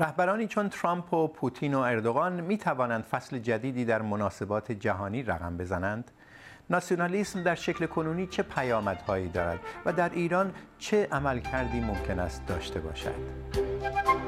رهبرانی چون ترامپ و پوتین و اردوغان می توانند فصل جدیدی در مناسبات جهانی رقم بزنند؟ ناسیونالیسم در شکل کنونی چه پیامدهایی دارد و در ایران چه عملکردی ممکن است داشته باشد؟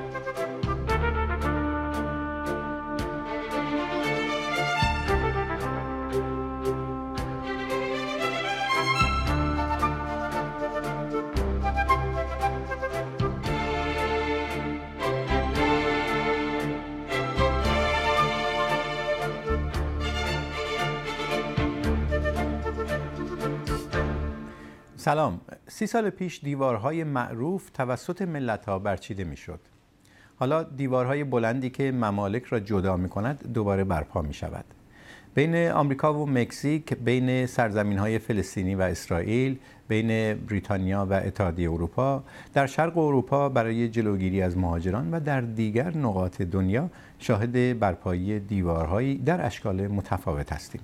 سلام. 30 سال پیش دیوارهای معروف توسط ملت‌ها برچیده می‌شد. حالا دیوارهای بلندی که ممالک را جدا می‌کند دوباره برپا می‌شود. بین آمریکا و مکزیک، بین سرزمین‌های فلسطینی و اسرائیل، بین بریتانیا و اتحادیه اروپا، در شرق اروپا برای جلوگیری از مهاجران و در دیگر نقاط دنیا شاهد برپایی دیوارهایی در اشکال متفاوت هستیم.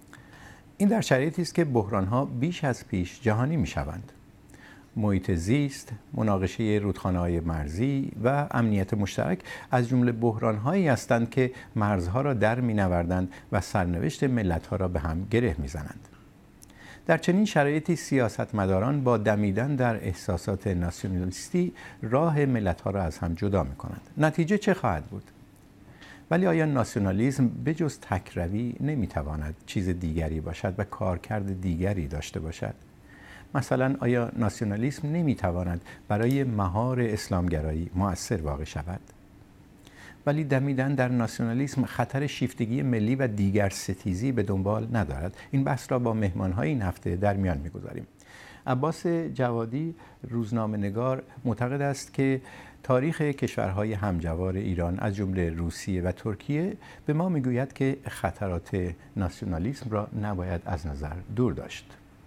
این در شرایطی است که بحران‌ها بیش از پیش جهانی می‌شوند. محیط زیست، مناقشه رودخانه‌های مرزی و امنیت مشترک از جمله بحران‌هایی هستند که مرزها را در می‌نوردند و سرنوشت ملت‌ها را به هم گره می‌زنند. در چنین شرایطی سیاستمداران با دمیدن در احساسات ناسیونالیستی راه ملت‌ها را از هم جدا می‌کنند. نتیجه چه خواهد بود؟ ولی آیا ناسیونالیسم به جز تکروی نمیتواند چیز دیگری باشد و کارکرد دیگری داشته باشد؟ مثلا آیا ناسیونالیسم نمیتواند برای مهار اسلامگرایی مؤثر واقع شود؟ ولی دمیدن در ناسیونالیسم خطر شیفتگی ملی و دیگر ستیزی به دنبال ندارد. این بحث را با مهمان‌های این هفته در میان می‌گذاریم. عباس جوادی روزنامه‌نگار معتقد است که تاریخ کشورهای همجوار ایران از جمله روسیه و ترکیه به ما میگوید که خطرات ناسیونالیسم را نباید از نظر دور داشت.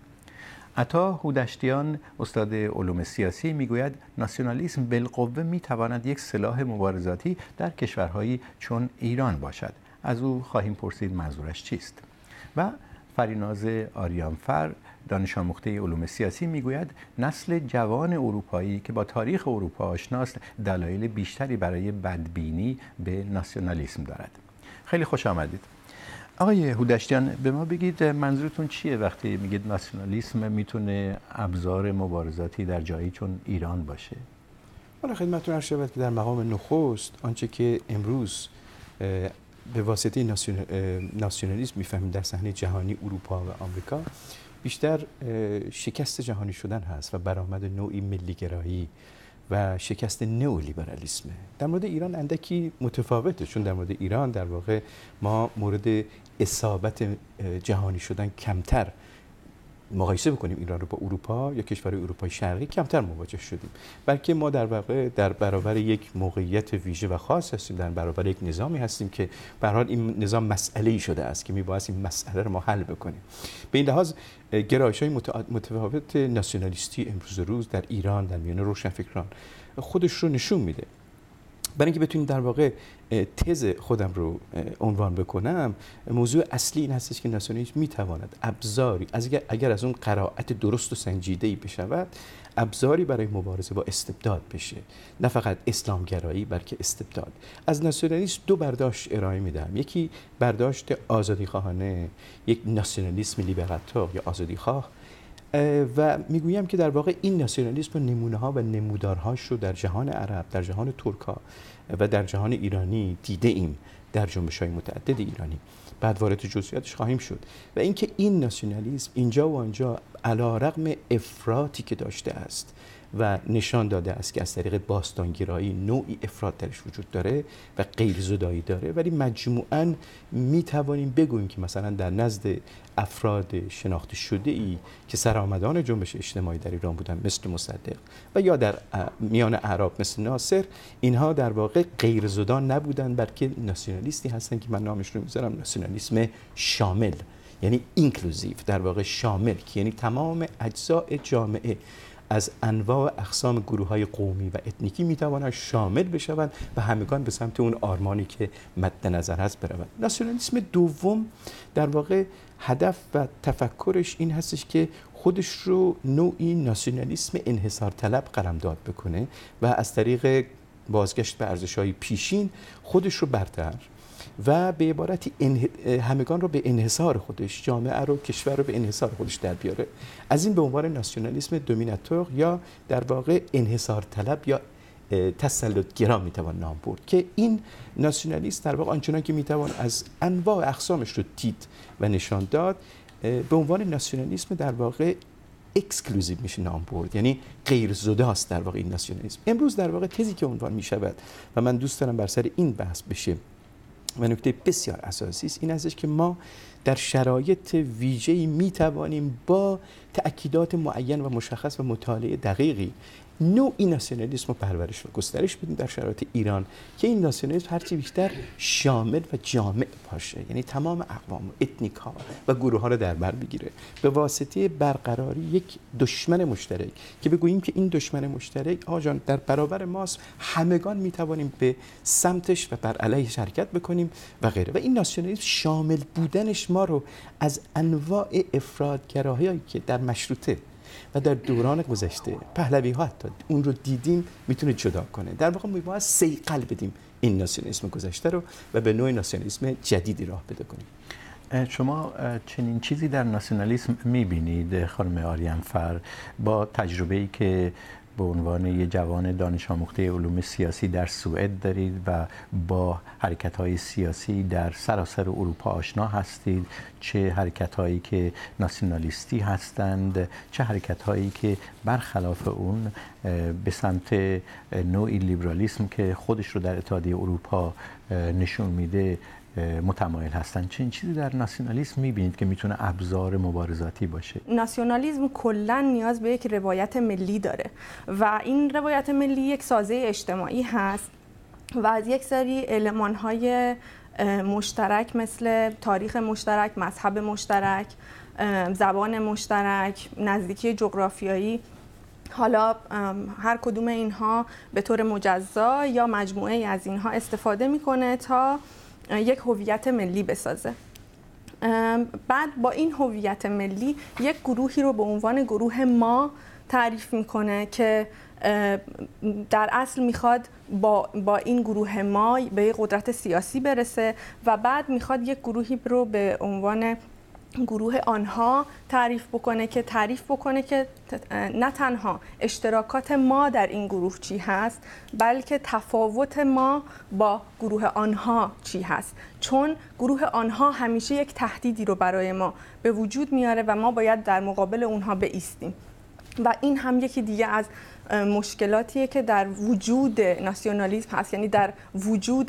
عطا هودشتیان استاد علوم سیاسی میگوید ناسیونالیسم بالقوه میتواند یک سلاح مبارزاتی در کشورهایی چون ایران باشد. از او خواهیم پرسید منظورش چیست. و فریناز آریانفر دانش آموخته علوم سیاسی میگوید نسل جوان اروپایی که با تاریخ اروپا آشناست دلایل بیشتری برای بدبینی به ناسیونالیسم دارد. خیلی خوش آمدید. آقای هودشتیان، به ما بگید منظورتون چیه وقتی میگید ناسیونالیسم میتونه ابزار مبارزاتی در جایی چون ایران باشه؟ حالا خدمتتون عرض شود که در مقام نخست آنچه که امروز به واسطه ناسیونالیسم میفهمیم در صحنه جهانی اروپا و آمریکا بیشتر شکست جهانی شدن هست و برآمد نوعی ملیگرایی و شکست نئولیبرالیسم. در مورد ایران اندکی متفاوته، چون در مورد ایران در واقع ما مورد اصابت جهانی شدن کمتر مقایسه بکنیم ایران رو با اروپا یا کشورهای اروپای شرقی کمتر مواجه شدیم، بلکه ما در واقع در برابر یک موقعیت ویژه و خاص هستیم، در برابر یک نظامی هستیم که به هر حال این نظام مسئله‌ای شده است که میبایست این مسئله رو ما حل بکنیم. به این لحاظ گرایش‌های متفاوت ناسیونالیستی امروز روز در ایران در میان روشنفکران خودش رو نشون میده. برای اینکه بتونیم در واقع تز خودم رو عنوان بکنم، موضوع اصلی این هستش که ناسیونالیسم میتواند ابزاری اگر از اون قرائت درست و سنجیده‌ای بشود ابزاری برای مبارزه با استبداد بشه، نه فقط اسلامگرایی بلکه استبداد. از ناسیونالیسم دو برداشت ارائه میدم. یکی برداشت آزادیخواهانه، یک ناسیونالیسم لیبراتور یا آزادیخواه، و میگویم که در واقع این ناسیونالیسم نمونه‌ها و نمودارهاش رو در جهان عرب، در جهان ترک‌ها و در جهان ایرانی دیده ایم در جنبش‌های متعدد ایرانی. بعد وارد جزئیاتش خواهیم شد. و اینکه این ناسیونالیسم اینجا و آنجا علی‌رغم افراطی که داشته است و نشان داده است که از طریق باستانگرایی نوعی افراط درش وجود داره و غیر زدایی داره، ولی مجموعاً میتوانیم بگوییم که مثلا در نزد افراد شناخته شده ای که سرآمدان جنبش اجتماعی در ایران بودن مثل مصدق و یا در میان اعراب مثل ناصر، اینها در واقع غیر زدا نبودن بلکه ناسیونالیستی هستن که من نامش رو میذارم ناسیونالیسم شامل، یعنی اینکلوزیو، در واقع شامل، که یعنی تمام اجزاء جامعه از انواع اقسام گروه‌های قومی و اتنیکی میتوانند شامل بشوند و همگان به سمت اون آرمانی که مد نظر هست بروند. ناسیونالیسم دوم در واقع هدف و تفکرش این هستش که خودش رو نوعی ناسیونالیسم انحصار طلب قلمداد بکنه و از طریق بازگشت به ارزش‌های پیشین خودش رو برتر و به عبارتی همگان رو به انحصار خودش، جامعه رو، کشور رو به انحصار خودش در بیاره. از این به عنوان ناسیونالیسم دومیناتور یا در واقع انحصار طلب یا تسلط گرا میتوان نام برد که این ناسیونالیسم در واقع آنچنان که میتوان از انواع اقسامش رو دید و نشان داد به عنوان ناسیونالیسم در واقع اکسکلوزیو میشه نام برد، یعنی غیر زده است در واقع این ناسیونالیسم. امروز در واقع تزی که عنوان میشود و من دوست دارم بر سر این بحث بشه و نکته بسیار اساسی است این هستش که ما در شرایط ویژه‌ای میتوانیم با تأکیدات معین و مشخص و مطالعه دقیقی نوعی ناسیونالیسم رو پرورش و گسترش بدیم در شرایط ایران که این ناسیونالیسم هرچی بیشتر شامل و جامع باشه، یعنی تمام اقوام و اتنیک‌ها و گروه‌ها رو در بر بگیره به واسطه برقراری یک دشمن مشترک که بگوییم که این دشمن مشترک آجان در برابر ماست، همگان میتوانیم به سمتش و بر علیهش حرکت بکنیم و غیره. و این ناسیونالیسم شامل بودنش ما رو از انواع افراط‌گراهایی که در مشروطه و در دوران گذشته پهلوی ها حتی اون رو دیدیم میتونه جدا کنه. در واقع ما باید صیقل بدیم این ناسیونالیسم گذشته رو و به نوع ناسیونالیسم جدیدی راه پیدا کنیم. شما چنین چیزی در ناسیونالیسم میبینید خانم آریانفر با تجربه‌ای که به عنوان یک جوان دانش آموخته علوم سیاسی در سوئد دارید و با حرکت‌های سیاسی در سراسر اروپا آشنا هستید، چه حرکت‌هایی که ناسیونالیستی هستند، چه حرکت‌هایی که برخلاف اون به سمت نوعی لیبرالیسم که خودش رو در اتحادیه اروپا نشون میده متمایل هستند. چه چیزی در ناسیونالیسم می‌بینید که میتونه ابزار مبارزاتی باشه؟ ناسیونالیسم کلاً نیاز به یک روایت ملی داره و این روایت ملی یک سازه اجتماعی هست و از یک سری المان‌های مشترک مثل تاریخ مشترک، مذهب مشترک، زبان مشترک، نزدیکی جغرافیایی، حالا هر کدوم اینها به طور مجزا یا مجموعه از اینها استفاده میکنه تا یک هویت ملی بسازه. بعد با این هویت ملی یک گروهی رو به عنوان گروه ما تعریف میکنه که در اصل میخواد با این گروه ما به یک قدرت سیاسی برسه و بعد میخواد یک گروهی رو به عنوان گروه آنها تعریف بکنه که نه تنها اشتراکات ما در این گروه چی هست بلکه تفاوت ما با گروه آنها چی هست، چون گروه آنها همیشه یک تهدیدی رو برای ما به وجود میاره و ما باید در مقابل اونها بایستیم و این هم یکی دیگه از مشکلاتیه که در وجود ناسیونالیسم هست، یعنی در وجود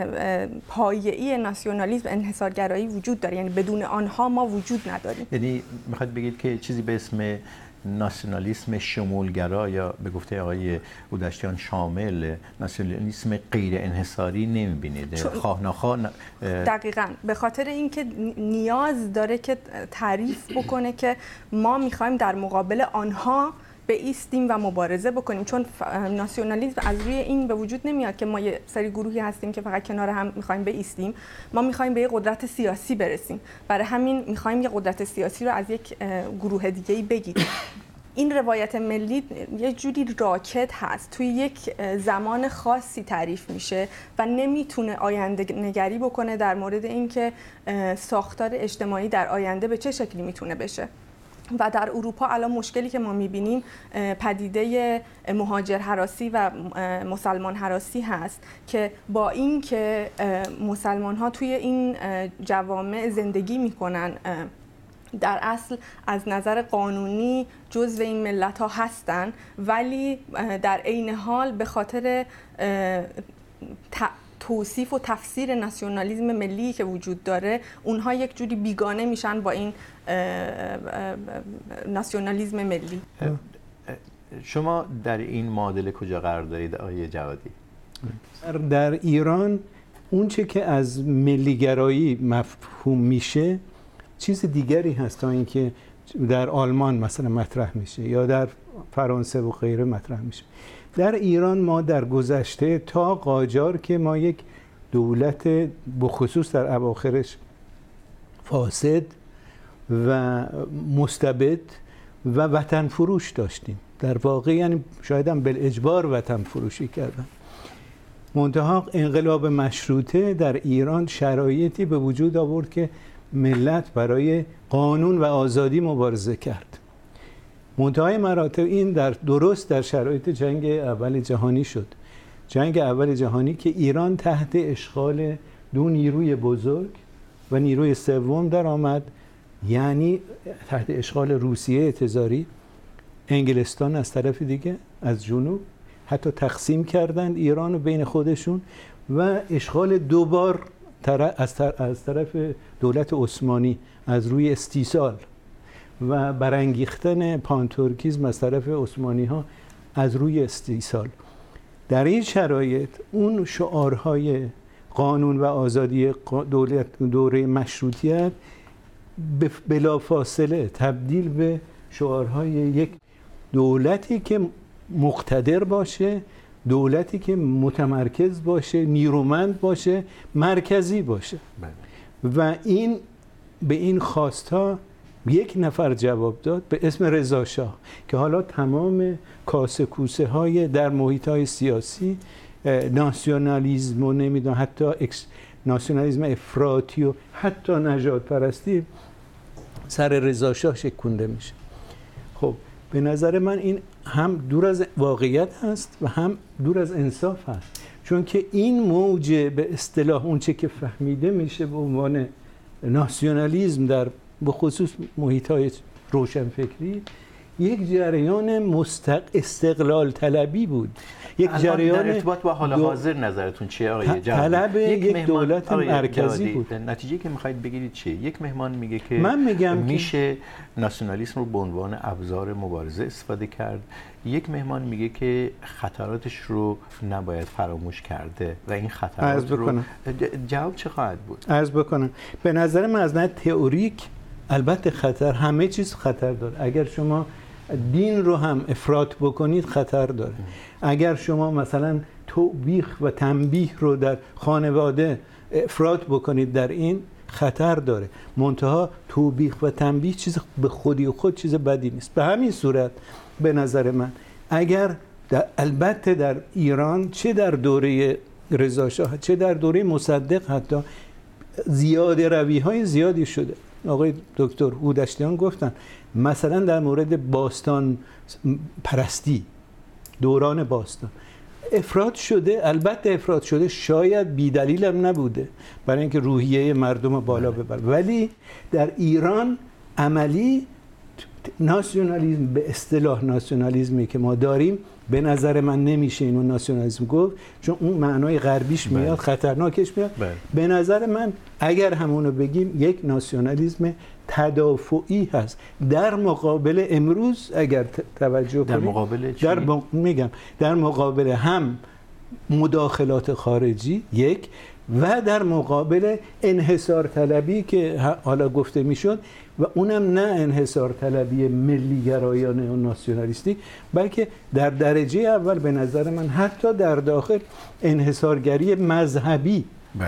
پایه‌ای ناسیونالیسم انحصارگرایی وجود داره، یعنی بدون آنها ما وجود نداریم. یعنی میخواد بگید که چیزی به اسم ناسیونالیسم شمولگرا یا به گفته آقای هودشتیان شامل ناسیونالیسم غیر انحصاری نمیبینید؟ خواه نخواه دقیقاً به خاطر اینکه نیاز داره که تعریف بکنه که ما میخوایم در مقابل آنها بایستیم و مبارزه بکنیم، چون ناسیونالیسم از روی این به وجود نمیاد که ما یه سری گروهی هستیم که فقط کنار هم میخوایم بایستیم، ما میخوایم به یه قدرت سیاسی برسیم، برای همین میخوایم یه قدرت سیاسی رو از یک گروه دیگه‌ای بگیریم. این روایت ملی یه جوری راکد هست، توی یک زمان خاصی تعریف میشه و نمیتونه آینده نگری بکنه در مورد اینکه ساختار اجتماعی در آینده به چه شکلی میتونه بشه. و در اروپا الان مشکلی که ما می‌بینیم پدیده مهاجر هراسی و مسلمان هراسی هست که با اینکه مسلمان‌ها توی این جوامع زندگی می‌کنن در اصل از نظر قانونی جزو این ملت‌ها هستن، ولی در عین حال به خاطر توصیف و تفسیر ناسیونالیسم ملی که وجود داره اونها یک جوری بیگانه میشن با این ناسیونالیسم ملی. شما در این معادله کجا قرار دارید آقای جوادی؟ در ایران اونچه که از ملیگرایی مفهوم میشه چیز دیگری هست تا اینکه در آلمان مثلا مطرح میشه یا در فرانسه و غیره مطرح میشه. در ایران ما در گذشته تا قاجار که ما یک دولت بخصوص در اواخرش فاسد و مستبد و وطن فروش داشتیم، در واقع یعنی شاید هم بالاجبار وطن فروشی کردن. منتها انقلاب مشروطه در ایران شرایطی به وجود آورد که ملت برای قانون و آزادی مبارزه کرد. منتهای مراتب این درست در شرایط جنگ اول جهانی شد. جنگ اول جهانی که ایران تحت اشغال دو نیروی بزرگ و نیروی سوم در آمد، یعنی تحت اشغال روسیه تزاری، انگلستان از طرف دیگه از جنوب، حتی تقسیم کردند ایران رو بین خودشون و اشغال دوبار از طرف دولت عثمانی از روی استیصال و برانگیختن پانتورکیسم از طرف عثمانی ها از روی استیصال. در این شرایط اون شعارهای قانون و آزادی دوره مشروطیت بلافاصله تبدیل به شعارهای یک دولتی که مقتدر باشه، دولتی که متمرکز باشه، نیرومند باشه، مرکزی باشه. و این به این خواستها یک نفر جواب داد به اسم رضا شاه که حالا تمام کاسه کوسه های در محیط های سیاسی، ناسیونالیسم و نمیدونم حتی ناسیونالیسم افراطی و حتی نژاد پرستی سر رضا شاه شکونده میشه. خب به نظر من این هم دور از واقعیت هست و هم دور از انصاف هست، چون که این موج به اصطلاح اون چه که فهمیده میشه به عنوان ناسیونالیسم در به خصوص محیط‌های روشنفکری یک جریان استقلال طلبی بود، یک جریان در ارتباط با حال حاضر نظرتون چیه آقای جوادی؟ طلب یک دولت مرکزی بود. نتیجه که میخواید بگیرید چیه؟ یک مهمان میگه که من میگم میشه ناسیونالیسم رو به عنوان ابزار مبارزه استفاده کرد، یک مهمان میگه که خطراتش رو نباید فراموش کرده و این خطرات رو جواب چه خواهد بود؟ عرض بکنم به نظر من از نظر تئوریک البته خطر، همه چیز خطر داره. اگر شما دین رو هم افراط بکنید خطر داره. اگر شما مثلا توبیخ و تنبیه رو در خانواده افراط بکنید در این خطر داره. منتها توبیخ و تنبیه چیز به خودی و خود چیز بدی نیست. به همین صورت به نظر من اگر البته در ایران چه در دوره رضا شاه چه در دوره مصدق حتی زیاده روی‌های زیادی شده. آقای دکتر هودشتیان گفتن مثلا در مورد باستان پرستی، دوران باستان افراط شده، البته افراط شده، شاید بی‌دلیل هم نبوده برای اینکه روحیه مردم بالا ببره، ولی در ایران عملی ناسیونالیسم به اصطلاح ناسیونالیسمی که ما داریم به نظر من نمیشه اینو ناسیونالیسم گفت، چون اون معنای غربیش میاد، خطرناکش میاد. به نظر من اگر همونو بگیم یک ناسیونالیسم تدافعی هست در مقابل امروز. اگر توجه کنید در مقابل چی؟ میگم در مقابل هم مداخلات خارجی یک و در مقابل انحصار طلبی که حالا گفته میشد و اونم نه انحصار طلبی ملی گرایانه و ناسیونالیستی، بلکه در درجه اول به نظر من حتی در داخل انحصارگری مذهبی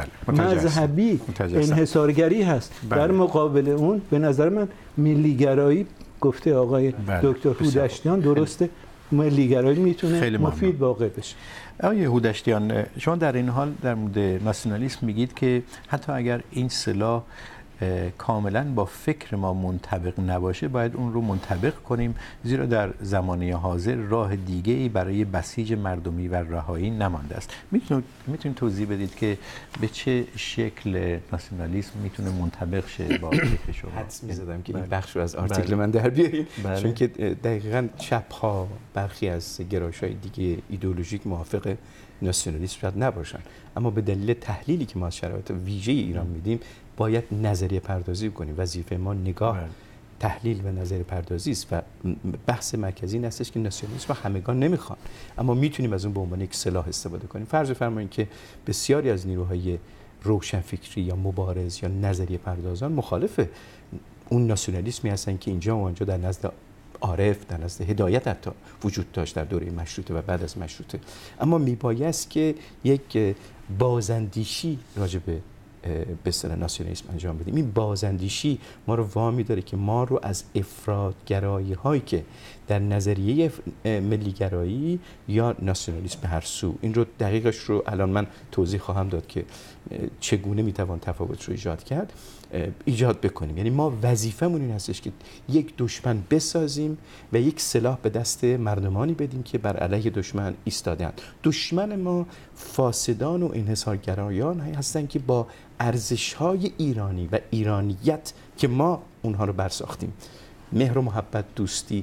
مذهبی انحصارگری هست. در مقابل اون به نظر من ملی گرایی گفته آقای دکتر هودشتیان درسته، ملی گرایی میتونه مفید واقع بشه. آقای هودشتیان شما در این حال در مورد ناسیونالیسم میگید که حتی اگر این سلاح کاملا با فکر ما منطبق نباشه باید اون رو منطبق کنیم، زیرا در زمانه حاضر راه دیگه‌ای برای بسیج مردمی و رهایی نمانده است. میتونید توضیح بدید که به چه شکل ناسیونالیسم میتونه منطبق شه با فکر شما؟ حدس می‌زدم که این بخش رو از آرتیکل من در بیارین، چون که دقیقاً چپ‌ها برخی از گرایش‌های دیگه ایدئولوژیک موافق ناسیونالیسم شاید نباشن، اما به دلیل تحلیلی که ما از شرایط ویژه ایران میدیم باید نظریه پردازی کنیم. وظیفه ما نگاه تحلیل و نظریه پردازی است و بحث مرکزی این هستش که ناسیونالیسم همگان نمیخوان، اما میتونیم از اون به عنوان یک سلاح استفاده کنیم. فرض بفرمایید که بسیاری از نیروهای روشنفکری یا مبارز یا نظریه پردازان مخالف اون ناسیونالیسمی هستن که اینجا و اونجا در نزد عارف، در نزد هدایت حتی وجود داشت در دوره مشروطه و بعد از مشروطه، اما میبایست که یک بازاندیشی راجع به به اصطلاح ناسیونالیسم انجام بدیم. این بازاندیشی ما رو وامی داره که ما رو از افراط‌گرایی هایی که در نظریه ملیگرایی یا ناسیونالیسم به هر سو، این رو دقیقش رو الان من توضیح خواهم داد که چگونه میتوان تفاوت رو ایجاد کرد، ایجاد بکنیم. یعنی ما وظیفمون این هستش که یک دشمن بسازیم و یک سلاح به دست مردمانی بدیم که بر علیه دشمن ایستادند. دشمن ما فاسدان و انحصارگرایان هستن که با ارزش‌های ایرانی و ایرانیت که ما اونها رو برساختیم، مهر و محبت، دوستی،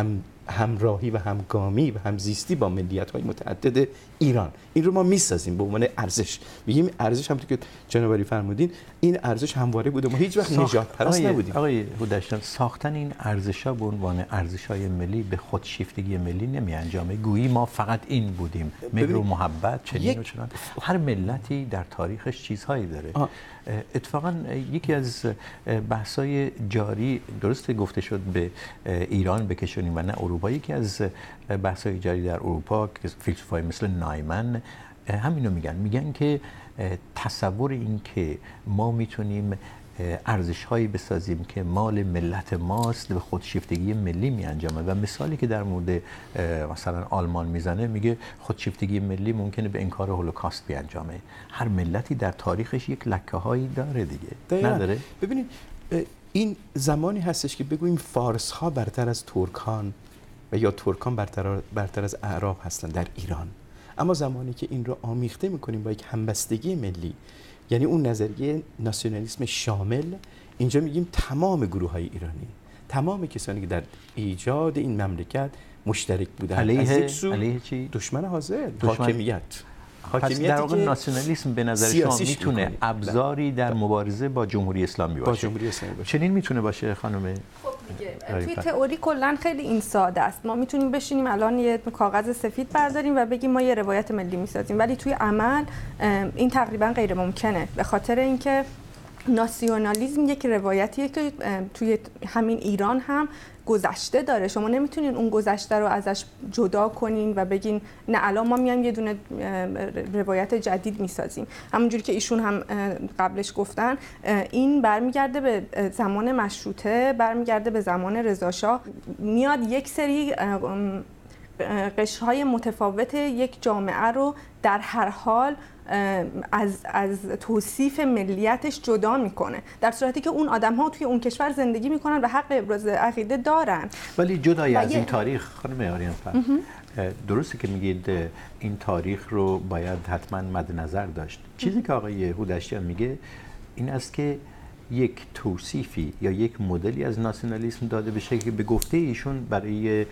همراهی و همگامی و همزیستی با ملیت‌های متعدد ایران، این رو ما میسازیم به عنوان ارزش. میگیم ارزش، همونطور که جناب عالی فرمودین، این ارزش همواره بوده، ما هیچ وقت نژاد پرست نبودیم. آقای هودشتان، ساختن این ارزش‌ها به عنوان ارزش‌های ملی به خودشیفتگی ملی نمی‌انجامه. گویی ما فقط این بودیم، مهر و محبت، چنین و چنان. هر ملتی در تاریخش چیزهایی داره. اتفاقا یکی از بحث‌های جاری، درست گفته شد به ایران بکشونیم و نه اروپا، یکی از بحث‌های جاری در اروپا که فیلسوفای مثل نایمن همینو میگن که تصور این که ما میتونیم ارزش‌هایی بسازیم که مال ملت ماست به خودشیفتگی ملی میانجامه. و مثالی که در مورد مثلا آلمان میزنه، میگه خودشیفتگی ملی ممکنه به انکار هولوکاست بیانجامه. هر ملتی در تاریخش یک لکه‌هایی داره دیگه، نداره؟ ببینید این زمانی هستش که بگوییم فارس‌ها برتر از ترکان و یا ترکان برتر از اعراب هستن در ایران. اما زمانی که این رو آمیخته میکنیم با یک همبستگی ملی، یعنی اون نظریه ناسیونالیسم شامل، اینجا میگیم تمام گروه‌های ایرانی، تمام کسانی که در ایجاد این مملکت مشترک بودن، علیه چی؟ دشمن حاضر، حاکمیت در واقع ناسیونالیسم به نظر شما میتونه ابزاری در مبارزه با جمهوری اسلامی باشه؟ با جمهوری اسلامی باشه. چنین میتونه باشه خانم؟ توی تئوری کلا خیلی این ساده است. ما میتونیم بشینیم الان یه کاغذ سفید برداریم و بگیم ما یه روایت ملی میسازیم، ولی توی عمل این تقریبا غیر ممکنه، به خاطر اینکه ناسیونالیسم یک روایتیه که توی همین ایران هم گذشته داره. شما نمیتونین اون گذشته رو ازش جدا کنین و بگین نه الان ما میایم یه دونه روایت جدید میسازیم. همونجوری که ایشون هم قبلش گفتن، این برمیگرده به زمان مشروطه، برمیگرده به زمان رضاشاه، میاد یک سری قشرهای متفاوت یک جامعه رو در هر حال از توصیف ملیتش جدا میکنه، در صورتی که اون آدم‌ها توی اون کشور زندگی میکنن و حق ابراز عقیده دارن. ولی جدای از این تاریخ خانم آریانفر، درسته که میگید این تاریخ رو باید حتما مد نظر داشت. چیزی که آقای هودشتیان میگه این است که یک توصیفی یا یک مدلی از ناسیونالیسم داده بشه که به گفته ایشون برای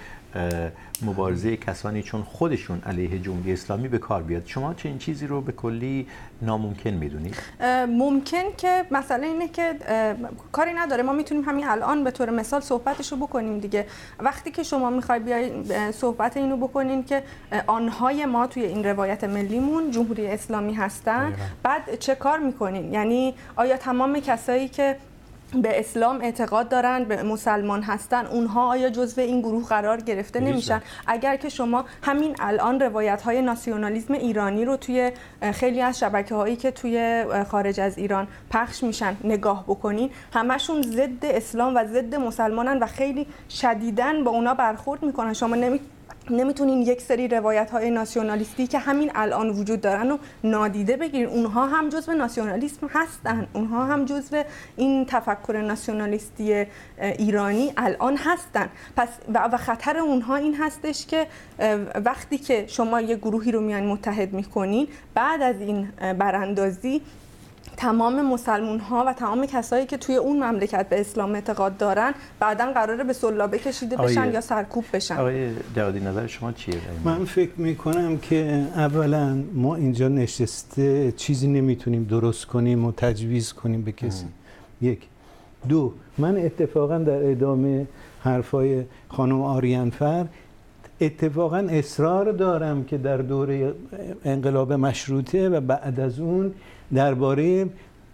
مبارزه کسانی چون خودشون علیه جمهوری اسلامی به کار بیاد. شما چه این چیزی رو به کلی ناممکن میدونید؟ ممکن که مسئله اینه که کاری نداره، ما میتونیم همین الان به طور مثال صحبتش رو بکنیم دیگه. وقتی که شما میخوای بیاید صحبت اینو بکنین که آنهای ما توی این روایت ملیمون جمهوری اسلامی هستن، بعد چه کار میکنین؟ یعنی آیا تمام کسایی که به اسلام اعتقاد دارن، به مسلمان هستن، اونها آیا جزو این گروه قرار گرفته نمیشن؟ اگر که شما همین الان روایت‌های ناسیونالیسم ایرانی رو توی خیلی از شبکه‌هایی که توی خارج از ایران پخش میشن نگاه بکنین، همشون ضد اسلام و ضد مسلمانن و خیلی شدیداً با اونا برخورد میکنن. شما نمیتونین یک سری روایت‌های ناسیونالیستی که همین الان وجود دارن و نادیده بگیرین. اونها هم جزو ناسیونالیسم هستن، اونها هم جزو این تفکر ناسیونالیستی ایرانی الان هستن. پس و خطر اونها این هستش که وقتی که شما یه گروهی رو میان متحد میکنین، بعد از این براندازی تمام مسلمان ها و تمام کسایی که توی اون مملکت به اسلام اعتقاد دارن بعداً قراره به سلابه کشیده بشن یا سرکوب بشن. آقای جوادی نظر شما چیه؟ من فکر میکنم که اولا ما اینجا نشسته چیزی نمیتونیم درست کنیم و تجویز کنیم به کسی. یک. دو، من اتفاقا در ادامه حرفای خانم آریانفر اتفاقا اصرار دارم که در دوره انقلاب مشروطه و بعد از اون درباره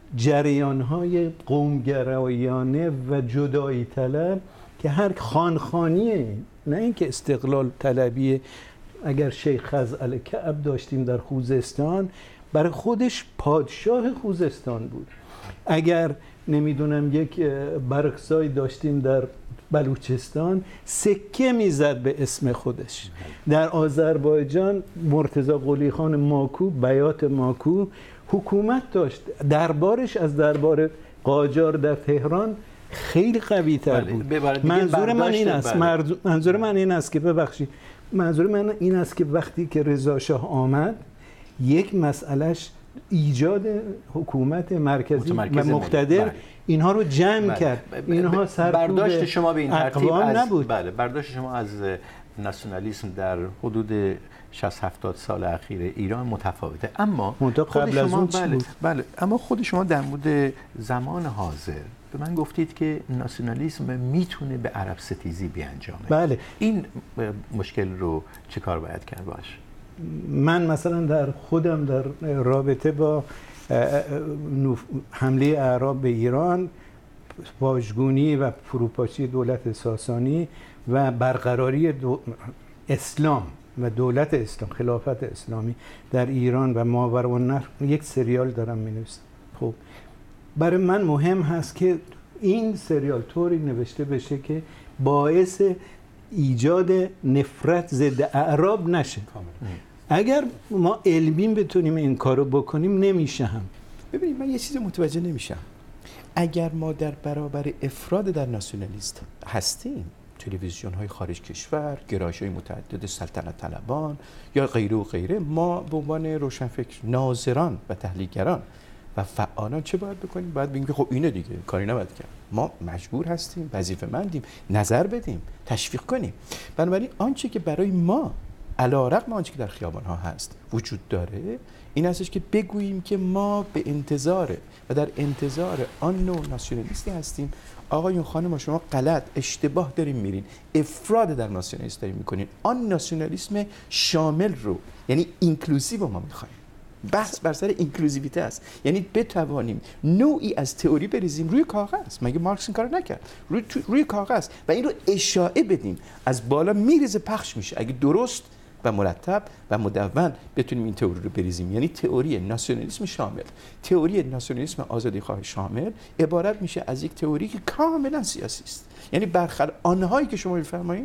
جریان‌های قومگرایانه و جدایی طلب که هر خانخانیه، نه اینکه استقلال طلبیه. اگر شیخ خزعل کعب داشتیم در خوزستان، برای خودش پادشاه خوزستان بود. اگر نمیدونم یک برقسای داشتیم در بلوچستان، سکه میزد به اسم خودش. در آذربایجان مرتضی قلی خان ماکو، بیات ماکو حکومت داشت. دربارش از دربار قاجار در تهران خیلی قوی تر بود. منظور من این است، منظور من این است که ببخشید، منظور من این است که وقتی که رضا شاه آمد، یک مسئلهش ایجاد حکومت مرکزی و مقتدر اینها رو جمع کرد. اینها برداشت شما به این ترتیب از نبود. بله، برداشت شما از ناسیونالیسم در حدود 60-70 سال اخیر ایران متفاوته، اما قبل از اون بله، اما خود شما در مورد زمان حاضر به من گفتید که ناسیونالیسم میتونه به عرب ستیزی بیانجامه. بله. این مشکل رو چه کار باید کرد باش؟ من مثلا در خودم در رابطه با حمله اعراب به ایران، واژگونی و فروپاشی دولت ساسانی و برقراری اسلام و دولت اسلام، خلافت اسلامی در ایران و ماوراءالنهر یک سریال دارم می‌نویسم. خب برای من مهم هست که این سریال طوری نوشته بشه که باعث ایجاد نفرت ضد اعراب نشه. اگر ما علمیم بتونیم این کارو بکنیم نمیشه هم. ببینید من یه چیز متوجه نمیشم. اگر ما در برابر افراد در ناسیونالیست هستیم، تلویزیون های خارج کشور، گرایش های متعدد سلطنت طلبان یا غیره و غیره، ما به عنوان روشنفکر، ناظران و تحلیلگران و فعالان چه باید بکنیم؟ باید بگیم که خب اینه دیگه، کاری نباید کرد. ما مجبور هستیم، وظیفه‌مندیم، نظر بدیم، تشویق کنیم. بنابراین آنچه که برای ما علی‌رغم آنچه که در خیابان ها هست وجود داره، این هستش که بگوییم که ما به انتظار و در انتظار آن نوع ناسیونالیستی هستیم. آقایون خانم شما غلط، اشتباه داریم میرین، افراد در ناسیونالیست داریم میکنین. آن ناسیونالیسم شامل رو، یعنی اینکلوزیو ما میخوایم. بحث بر سر اینکلوزیویته است، یعنی بتوانیم نوعی از تئوری بریزیم روی کاغذ. مگه مارکس این کارو نکرد؟ روی کاغذ و این رو اشاعه بدیم، از بالا میریزه، پخش میشه. اگه درست و مرتب و مدون بتونیم این تئوری رو بریزیم، یعنی تئوری ناسیونالیسم شامل، تئوری ناسیونالیسم آزادیخواه شامل عبارت میشه از یک تئوری که کاملا سیاسی است. یعنی برخلاف آنهایی که شما میفرمایید،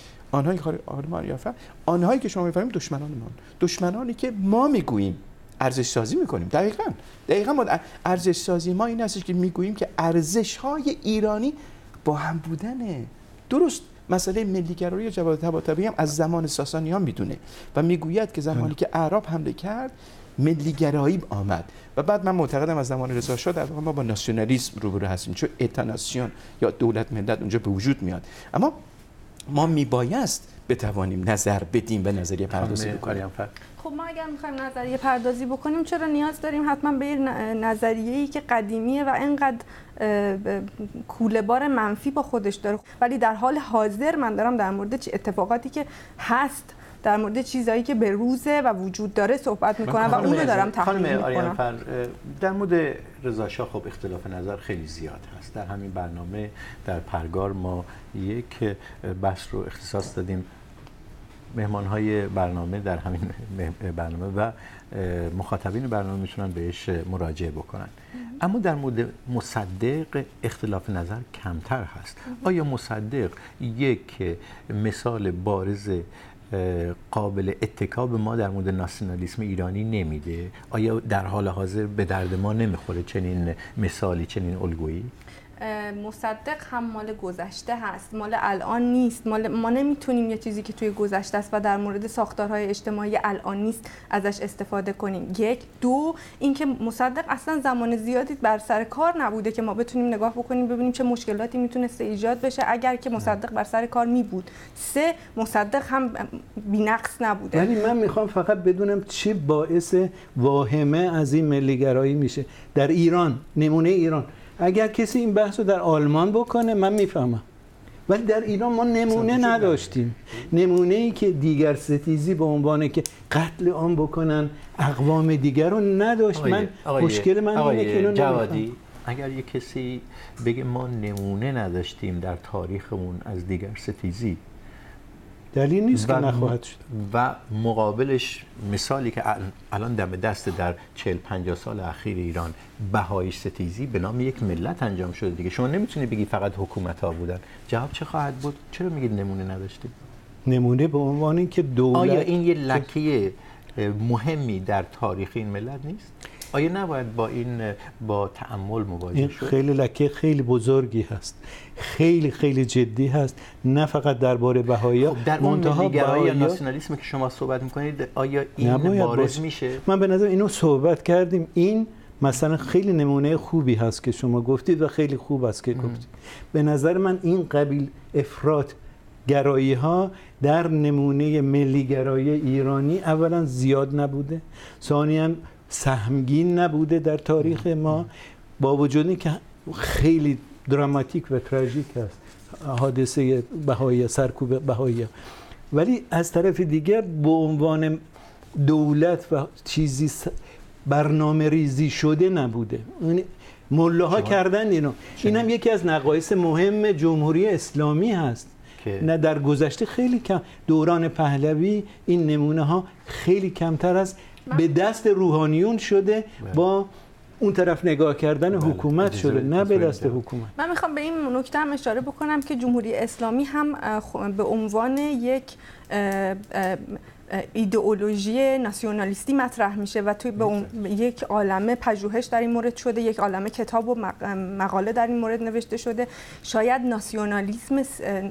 آنهایی که شما میفرمایید دشمنانی که ما میگوییم ارزش سازی میکنیم. دقیقاً ما ارزش سازی ما این هستش که میگوییم که ارزش های ایرانی با هم بودنه. درست مسئله ملی‌گرایی جواد طباطبایی هم از زمان ساسانیان میدونه و میگوید که زمانی که اعراب حمله کرد ملی‌گرایی آمد و بعد من معتقدم از زمان رضا شاه در واقع ما با ناسیونالیسم روبرو هستیم، چون اتاناسیون یا دولت ملت اونجا به وجود میاد. اما ما میبایست بتوانیم نظر بدیم و نظریه پردازی بکنیم. خب ما اگر میخوایم نظریه پردازی بکنیم چرا نیاز داریم حتما به یه نظریه‌ای که قدیمیه و اینقدر کوله‌بار منفی با خودش داره، ولی در حال حاضر من دارم در مورد اتفاقاتی که هست، در مورد چیزایی که به روزه و وجود داره صحبت میکنم و اون رو دارم تحلیل میکنم. در مورد رضا شاه خب اختلاف نظر خیلی زیاد هست. در همین برنامه در پرگار ما یک بحث رو اختصاص دادیم، مهمان‌های برنامه در همین برنامه و مخاطبین برنامه میتونن بهش مراجعه بکنن. اما در مورد مصدق اختلاف نظر کمتر هست. آیا مصدق یک مثال بارز قابل اتکا به ما در مورد ناسیونالیسم ایرانی نمیده؟ آیا در حال حاضر به درد ما نمیخوره چنین مثالی، چنین الگویی؟ مصدق هم مال گذشته هست، مال الان نیست. ما نمیتونیم یه چیزی که توی گذشته است و در مورد ساختارهای اجتماعی الان نیست ازش استفاده کنیم. یک، دو، اینکه مصدق اصلا زمان زیادی بر سر کار نبوده که ما بتونیم نگاه بکنیم ببینیم چه مشکلاتی میتونسته ایجاد بشه اگر که مصدق بر سر کار می بود. سه، مصدق هم بی‌نقص نبوده. ولی من میخوام فقط بدونم چه باعث واهمه از این ملی‌گرایی میشه در ایران، نمونه ایران. اگر کسی این بحث رو در آلمان بکنه من میفهمم، ولی در ایران ما نمونه نداشتیم. نمونه‌ای که دیگر ستیزی به عنوان که قتل عام بکنن اقوام دیگر رو نداشت. مشکل من اینه که اینو جوادی، اگر یک کسی بگه ما نمونه نداشتیم در تاریخمون از دیگر ستیزی، دلیل نیست که نخواهد شد. و مقابلش مثالی که الان دم دست در 40-50 سال اخیر ایران بهایی ستیزی به نام یک ملت انجام شده دیگه. شما نمیتونی بگی فقط حکومت‌ها بودن. جواب چه خواهد بود؟ چرا میگید نمونه نداشتید؟ نمونه به عنوان اینکه دولت، آیا این یه لکه مهمی در تاریخ این ملت نیست؟ آیا نباید با تأمل مواجه شد؟ خیلی لکه خیلی بزرگی هست، خیلی خیلی جدی هست، نه فقط درباره بهائی‌ها. در اون ملی‌گرایی یا ناسیونالیسم که شما صحبت می‌کنید آیا این بارز میشه؟ من به نظر اینو صحبت کردیم. این مثلا خیلی نمونه خوبی هست که شما گفتید و خیلی خوب است که گفتید. به نظر من این قبیل افراط گرایی ها در نمونه ملی گرایی ایرانی اولا زیاد نبوده، ثانیاً سهمگین نبوده در تاریخ ما، با وجود اینکه خیلی دراماتیک و تراژیک است حادثه بهایی، سرکوب بهایی، ولی از طرف دیگر به عنوان دولت و چیزی برنامه ریزی شده نبوده. ملاها کردن اینو. این هم یکی از نقایص مهم جمهوری اسلامی هست. نه در گذشته خیلی کم، دوران پهلوی این نمونه ها خیلی کمتر است، به دست روحانیون شده، با اون طرف نگاه کردن حکومت شده، نه به دست حکومت. من میخوام به این نکته هم اشاره بکنم که جمهوری اسلامی هم به عنوان یک ایدئولوژی ناسیونالیستی مطرح میشه و توی به یک عالمه پژوهش در این مورد شده، یک عالمه کتاب و مقاله در این مورد نوشته شده. شاید ناسیونالیسم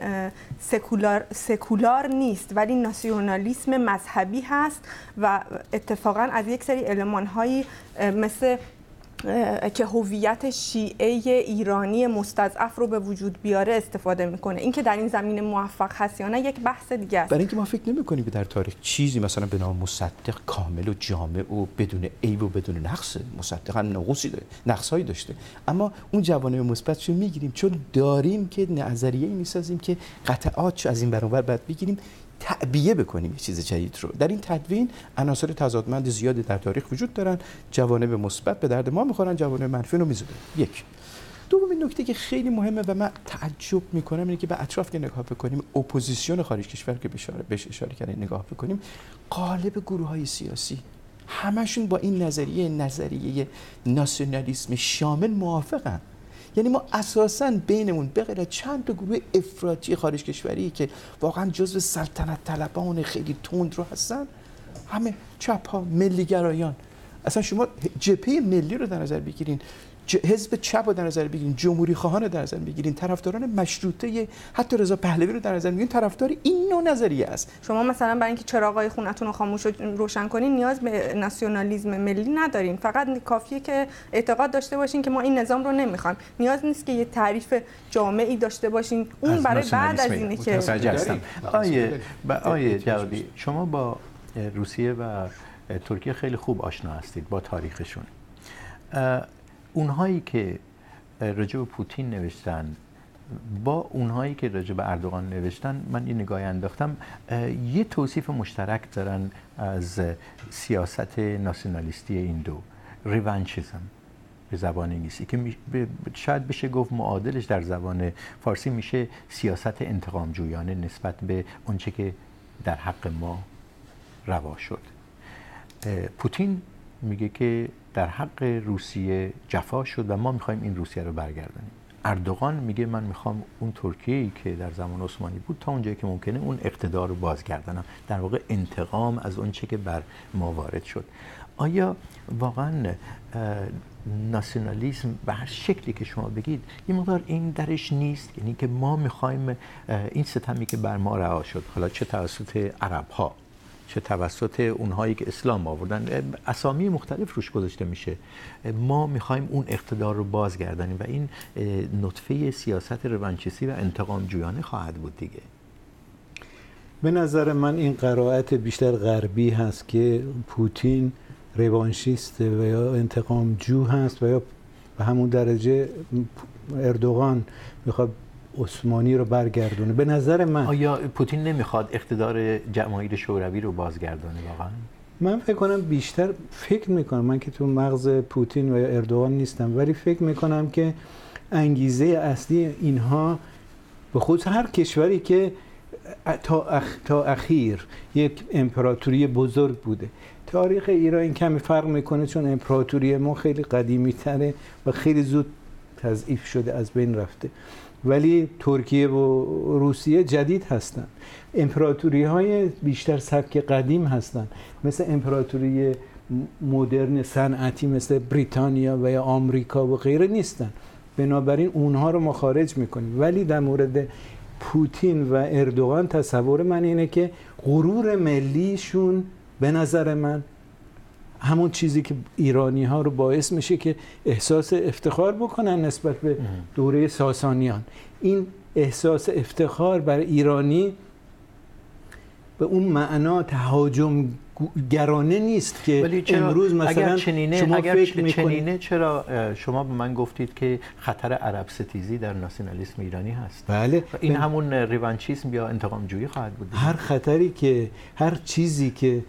سکولار نیست، ولی ناسیونالیسم مذهبی هست و اتفاقا از یک سری المان‌هایی مثل که هویت شیعه ایرانی مستضعف رو به وجود بیاره استفاده میکنه. این که در این زمینه موفق هست یا نه یک بحث دیگه است. برای اینکه ما فکر نمی‌کنیم در تاریخ چیزی مثلا به نام مصدق کامل و جامع و بدون عیب و بدون نقص. مصدق هم نقصی داره، نقصایی داشته، اما اون جوانب مثبتش رو میگیریم چون داریم که نظریه‌ای میسازیم که قطعات از این برابر بعد بگیریم تعبیه بکنیم یه چیز جدید رو. در این تدوین عناصر تضادمند زیادی در تاریخ وجود دارن، جوانب مثبت به درد ما میخورن، جوانب منفی رو میذارن. یک. دومین نکته که خیلی مهمه و من تعجب میکنم اینه که به اطراف که نگاه بکنیم، اپوزیسیون خارج کشور که بهش اشاره کردیم نگاه بکنیم، غالب گروه‌های سیاسی همشون با این نظریه ناسیونالیسم شامل موافقن. یعنی ما اساساً بینمون به غیر چند تا گروه افراطی خارج کشوری که واقعاً جزو سلطنت طلبان خیلی تند رو هستن، همه چپ ها، ملی گرایان. اصلا شما جبهه ملی رو در نظر بگیرین، حزب چپ رو در نظر بگیرین، جمهوری خواهان رو در نظر بگیرین، طرفداران مشروطه حتی رضا پهلوی رو در نظر بگیرین، طرفدار این نوع نظریه است. شما مثلا برای اینکه چراغای خونتون رو خاموش و روشن کنین نیاز به ناسیونالیسم ملی ندارین، فقط کافیه که اعتقاد داشته باشین که ما این نظام رو نمیخوایم. نیاز نیست که یه تعریف جامعی داشته باشین. اون برای بعد از اینه که آیه جوادی، شما با روسیه و ترکیه خیلی خوب آشنا هستید با تاریخشون. اونهایی که راجع به پوتین نوشتن با اونهایی که راجع به اردوغان نوشتن، من یه نگاهی انداختم، یه توصیف مشترک دارن از سیاست ناسیونالیستی این دو، ریوانچیزم به زبان انگلیسی، که شاید بشه گفت معادلش در زبان فارسی میشه سیاست انتقام جویانه نسبت به اونچه که در حق ما روا شد. پوتین میگه که در حق روسیه جفا شد و ما میخوایم این روسیه رو برگردانیم. اردوغان میگه من میخوام اون ترکیه‌ای که در زمان عثمانی بود تا اونجایی که ممکنه اون اقتدار رو بازگردانم، در واقع انتقام از اون چه که بر ما وارد شد. آیا واقعا ناسیونالیسم به هر شکلی که شما بگید یه مقدار این درش نیست؟ یعنی که ما میخوایم این ستمی که بر ما رها شد، حالا چه توسط عرب‌ها چه توسط اونهایی که اسلام آوردن، اسامی مختلف روش گذاشته میشه، ما میخوایم اون اقتدار رو بازگردانیم و این نطفه سیاست روانچیستی و انتقام جویانه خواهد بود دیگه. به نظر من این قرائت بیشتر غربی هست که پوتین روانشیست و یا انتقام جو هست و یا به همون درجه اردوغان میخواد عثمانی رو برگردونه. به نظر من آیا پوتین نمیخواد اقتدار جماهیر شوروی رو بازگردونه واقعا؟ من فکر کنم بیشتر فکر میکنم، من که تو مغز پوتین و اردوغان نیستم، ولی فکر میکنم که انگیزه اصلی اینها به خود هر کشوری که تا اخیر یک امپراتوری بزرگ بوده. تاریخ ایران کمی فرق میکنه چون امپراتوری ما خیلی قدیمی تره و خیلی زود تضعیف شده، از بین رفته. ولی ترکیه و روسیه جدید هستن. امپراتوری های بیشتر سبک قدیم هستن، مثل امپراتوری مدرن صنعتی مثل بریتانیا و یا آمریکا و غیره نیستن. بنابراین اونها رو ما خارج میکنیم. ولی در مورد پوتین و اردوغان تصور من اینه که غرور ملیشون به نظر من همون چیزی که ایرانی ها رو باعث میشه که احساس افتخار بکنن نسبت به دوره ساسانیان. این احساس افتخار بر ایرانی به اون معنا تهاجم گرانه نیست که امروز مثلا شما فکر میکنید. چرا شما به من گفتید که خطر عرب ستیزی در ناسیونالیسم ایرانی هست؟ بله، این همون ریوانچیسم یا انتقام جویی خواهد بود. هر خطری که هر چیزی که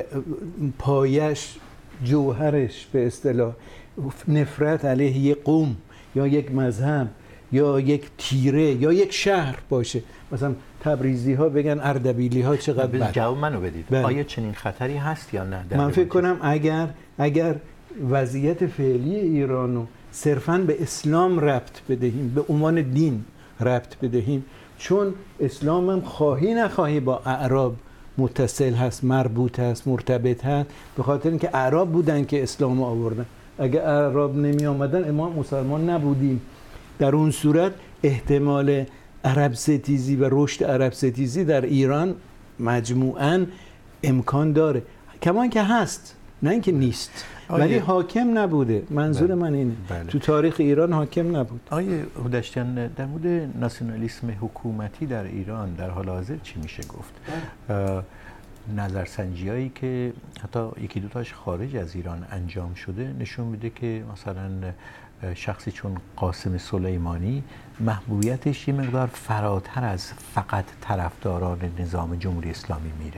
پایش جوهرش به اصطلاح نفرت علیه یک قوم یا یک مذهب یا یک تیره یا یک شهر باشه، مثلا تبریزی ها بگن اردبیلی ها چقدر بد. جواب منو بدید. بله. آیا چنین خطری هست یا نه؟ من فکر کنم اگر وضعیت فعلی ایرانو صرفاً به اسلام ربط بدهیم، به عنوان دین ربط بدهیم، چون اسلام هم خواهی نخواهی با اعراب متصل هست، مربوط هست، مرتبط هست، به خاطر اینکه اعراب بودن که اسلام آوردن. اگر اعراب نمی آمدن ما مسلمان نبودیم. در اون صورت احتمال عرب ستیزی و رشد عرب ستیزی در ایران مجموعاً امکان داره، کمان که هست، نه اینکه نیست، ولی حاکم نبوده. منظور من اینه. تو تاریخ ایران حاکم نبود. آیه هودشتیان، در مورد ناسیونالیسم حکومتی در ایران در حال حاضر چی میشه گفت؟ نظرسنجی‌هایی که حتی یکی دو تاش خارج از ایران انجام شده نشون میده که مثلا شخصی چون قاسم سلیمانی محبوبیتش یه مقدار فراتر از فقط طرفداران نظام جمهوری اسلامی میره.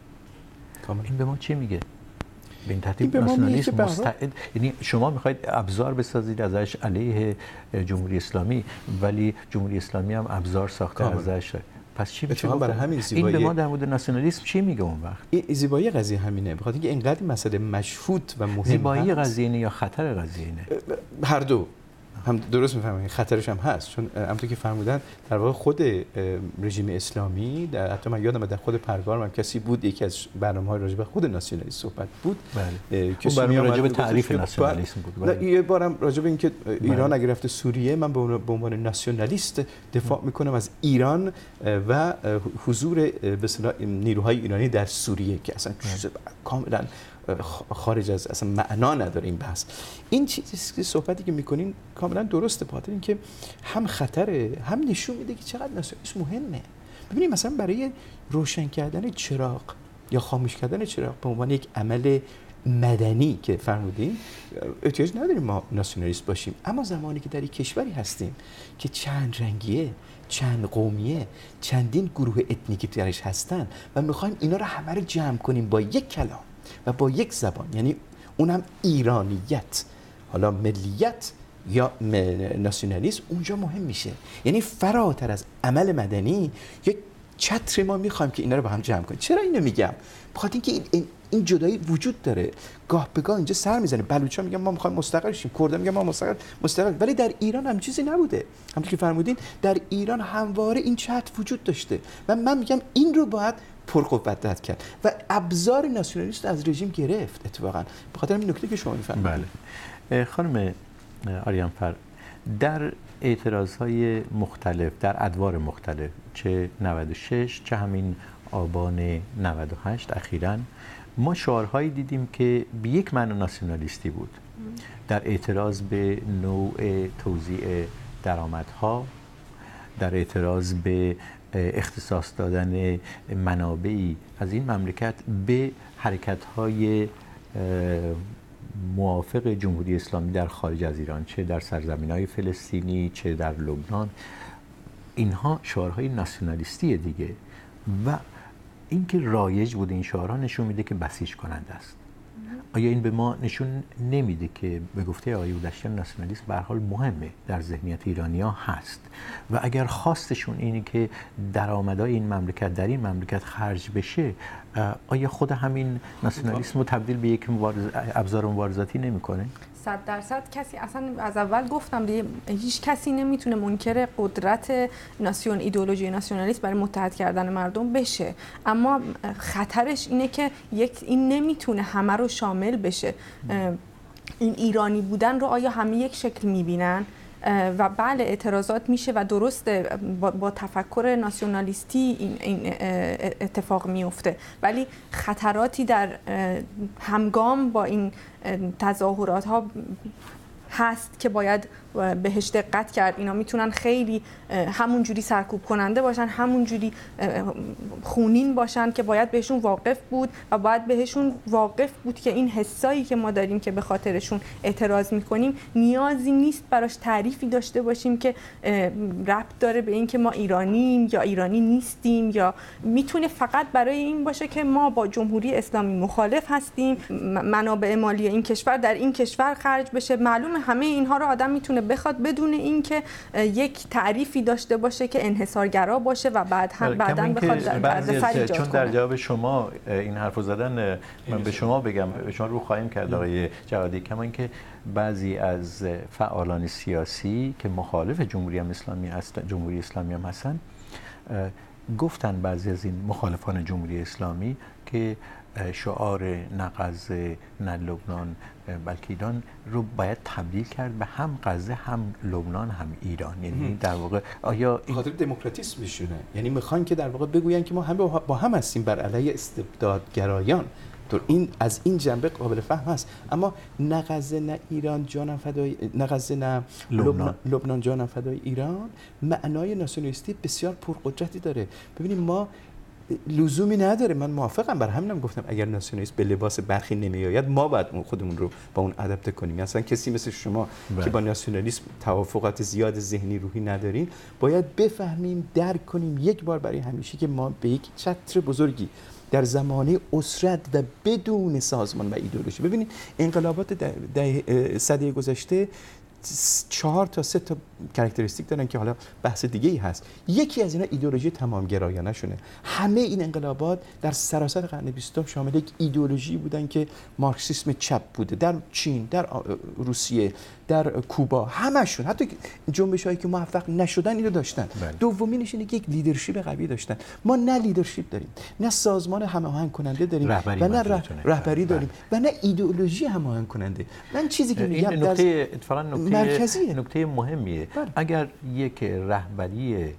این به ما چی میگه؟ به این ترتیب ناسیونالیسم مستعد، یعنی شما میخواید ابزار بسازید ازش علیه جمهوری اسلامی، ولی جمهوری اسلامی هم ابزار ساخته ازش. پس چی میشه؟ برای همین زیبایی این به ما در مورد ناسیونالیسم چی میگه اون وقت؟ این زیبایی قضیه همینه، بخاطر اینکه اینقدر مسئله مشهود و مهم زیبایی قضیه اینه یا خطر قضیه اینه؟ هر دو هم درست میفهمید، خطرش هم هست. چون همونطور که فرمودن در واقع خود رژیم اسلامی، حتی من یادم در خود پرگار هم کسی بود یکی از برنامه‌های راجع به خود ناسیونالیسم صحبت بود. بله. که برنامه راجع به تعریف ناسیونالیسم بود. نه، یه بارم راجع به اینکه ایران اگه رفته سوریه، من به عنوان ناسیونالیست دفاع میکنم از ایران و حضور به اصطلاح نیروهای ایرانی در سوریه که اصلا کاملا خارج از اصلا معنا نداره این بحث. این چیزی که صحبتی که میکنین کاملا درسته، بخاطر اینکه هم خطره، هم نشون میده که چقدر ناسیونالیسم مهمه. ببینید مثلا برای روشن کردن چراغ یا خاموش کردن چراغ به عنوان یک عمل مدنی که فرمودین احتیاج نداریم ما ناسیونالیست باشیم، اما زمانی که در یک کشوری هستیم که چند رنگیه، چند قومیه، چندین گروه اتنیکی درش هستن و میخوایم اینا رو همه رو جمع کنیم با یک کلام و با یک زبان، یعنی اونم ایرانیت، حالا ملیت یا ناسیونالیسم اونجا مهم میشه. یعنی فراتر از عمل مدنی یک چتر ما میخوایم که اینا رو با هم جمع کنیم. چرا اینو میگم؟ بخاطر اینکه این جدایی وجود داره، گاه به گاه اینجا سر میزنه. بلوچا میگن ما میخوایم مستقل شیم، کردا میگن ما مستقل، ولی در ایران هم چیزی نبوده. همونطور که فرمودین در ایران همواره این چتر وجود داشته و من میگم این رو باید پرقوت کرد و ابزار ناسیونالیست از رژیم گرفت اتفاقا. به خاطر این نکته که شما میفرمایید. بله. خانم آریانفر، در اعتراضهای مختلف در ادوار مختلف، چه 96 چه همین آبان 98 اخیراً، ما شعارهایی دیدیم که به یک معنی ناسیونالیستی بود در اعتراض به نوع توزیع درآمدها، در اعتراض به اختصاص دادن منابعی از این مملکت به حرکت‌های موافق جمهوری اسلامی در خارج از ایران، چه در سرزمین‌های فلسطینی چه در لبنان. اینها شعارهای ناسیونالیستی دیگه و اینکه رایج بوده این شعارها نشون میده که بسیج کننده است. آیا این به ما نشون نمیده که به گفته آقای هودشیان ناسیونالیسم به هر حال مهمه در ذهنیت ایرانی‌ها هست و اگر خواستشون اینه که درآمدهای این مملکت در این مملکت خرج بشه، آیا خود همین ناسیونالیسم رو تبدیل به یک ابزار مبارزاتی نمیکنه؟ 100% کسی اصلا از اول گفتم دیگه، هیچ کسی نمیتونه منکر قدرت ایدئولوژی ناسیونالیسم برای متحد کردن مردم بشه، اما خطرش اینه که این نمیتونه همه رو شامل بشه. این ایرانی بودن رو آیا همه یک شکل میبینن؟ و بله اعتراضات میشه و درسته با تفکر ناسیونالیستی این اتفاق میفته، ولی خطراتی در همگام با این تظاهرات ها هست که باید بهش دقت کرد. اینا میتونن خیلی همون جوری سرکوب کننده باشن، همون جوری خونین باشن که باید بهشون واقف بود و باید بهشون واقف بود که این حسایی که ما داریم که به خاطرشون اعتراض میکنیم نیازی نیست براش تعریفی داشته باشیم که ربط داره به این که ما ایرانیم یا ایرانی نیستیم، یا میتونه فقط برای این باشه که ما با جمهوری اسلامی مخالف هستیم، منابع مالی این کشور در این کشور خرج بشه. معلومه همه اینها رو آدم میتونه بخواد بدون اینکه یک تعریفی داشته باشه که انحصارگرا باشه و بعداً بخواد دردسر ایجاد کنه. چون در جواب شما این حرفو زدن، من به شما بگم، به شما رو خواهیم کرد آقای جوادی، کما اینکه بعضی از فعالان سیاسی که مخالف جمهوری اسلامی هم هستن گفتن، بعضی از این مخالفان جمهوری اسلامی، که شعار نه غزه نه لبنان بلکه ایران رو باید تبدیل کرد به هم غزه هم لبنان هم ایران. یعنی در واقع آیا خاطر دموکراتیسم میشونه، یعنی میخوان که در واقع بگوین که ما هم با هم هستیم بر علیه استبدادگرایان. این از این جنبه قابل فهم هست، اما نه غزه نه ایران جانم فدای، نه غزه نه لبنان جانم فدای ایران، معنای ناسیونالیستی بسیار پرقدرتی داره. ببینید ما لزومی نداره، من موافقم، بر همینم گفتم اگر ناسیونالیسم به لباس برخی نمیآید ما باید خودمون رو با اون ادپت کنیم. مثلا کسی مثل شما که با ناسیونالیسم توافقات زیاد ذهنی روحی ندارین باید بفهمیم، درک کنیم یک بار برای همیشه که ما به یک چتر بزرگی در زمانه اسرت و بدون سازمان و ایدئولوژی. ببینید انقلابات سده گذشته 4 تا 3 تا کاراکتریستیک دارن که حالا بحث دیگه ای هست. یکی از اینا ایدئولوژی تمامگرایانه شونه. همه این انقلابات در سراسر قرن 20 شامل یک ایدئولوژی بودن که مارکسیسم چپ بوده، در چین، در روسیه، در کوبا، همشون، حتی جنبش‌هایی که موفق نشدن اینو داشتن. دومینش اینه که یک لیدرشپ قوی داشتن. ما نه لیدرشپ داریم، نه سازمان هماهنگ کننده داریم و نه رهبری داریم و نه ایدئولوژی هماهنگ کننده. من چیزی که میگم این نکته اتفاقا مرکزیه، نکته مهمیه. اگر یک رهبری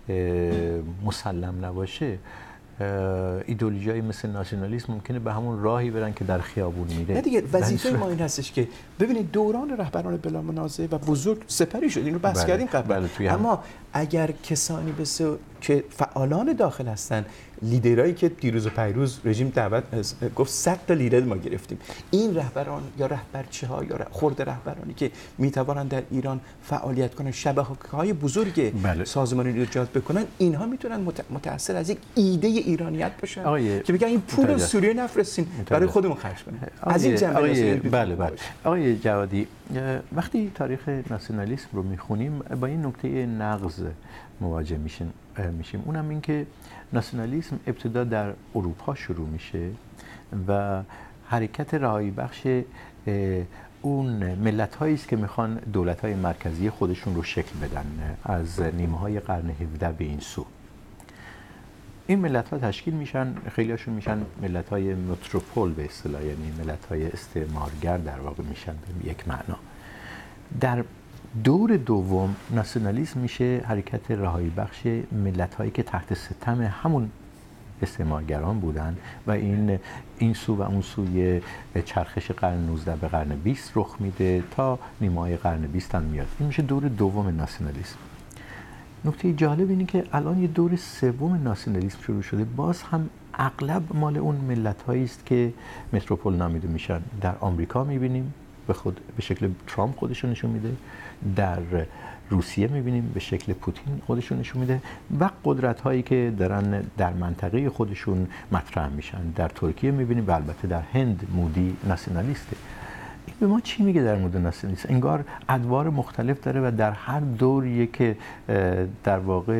مسلم نباشه، ایدئولوژی‌های مثل ناسیونالیسم ممکنه به همون راهی برن که در خیابون میره. نه دیگه وظیفه ما این هستش که ببینید دوران رهبران بلا منازع و بزرگ سپری شد، اینو بحث کردیم قبلا. اما اگر کسانی بسیار که فعالان داخل هستن، لیدرایی که دیروز و پیروز رژیم دعوت گفت 100 تا لیدر ما گرفتیم، این رهبران یا رهبرچه‌ها یا خرد رهبرانی که میتوانند در ایران فعالیت کنن، شبکه‌های بزرگ سازمانی رو ایجاد بکنن، اینها میتونن متأثر از یک ایده ایرانیت باشن که بگن این پول رو سوریه نفرستین برای خودمون خرج کنیم. از این جنبه بله. آقای جوادی، وقتی تاریخ ناسیونالیسم رو میخونیم با این نکته نقض مواجه میشیم. اونم این که ناسیونالیسم ابتدا در اروپا شروع میشه و حرکت رهایی بخش اون ملت‌هایی است که میخوان دولت‌های مرکزی خودشون رو شکل بدن از نیمه‌های قرن 17 به این سو. این ملت‌ها تشکیل میشن، خیلی‌هاشون میشن ملت‌های متروپول به اصطلاح، یعنی ملت‌های استعمارگر در واقع میشن به یک معنا. در دور دوم ناسیونالیسم میشه حرکت رهایی بخش ملت‌هایی که تحت ستم همون استعمارگران بودن و این سو و اون سوی چرخش قرن 19 به قرن 20 رخ میده تا نیمه‌های قرن 20 هم میاد. این میشه دور دوم ناسیونالیسم. نکته جالب اینه که الان یه دور سوم ناسیونالیسم شروع شده، باز هم اغلب مال اون ملت‌هایی است که متروپول نامیده میشن. در آمریکا میبینیم، به شکل ترامپ خودشون نشون میده، در روسیه میبینیم به شکل پوتین خودشون نشون میده و قدرت‌هایی که دارن در منطقه خودشون مطرح میشن. در ترکیه میبینیم و البته در هند مودی ناسیونالیسته. این به ما چی میگه در مورد ناسیونالیسم؟ انگار ادوار مختلف داره و در هر دوریه که در واقع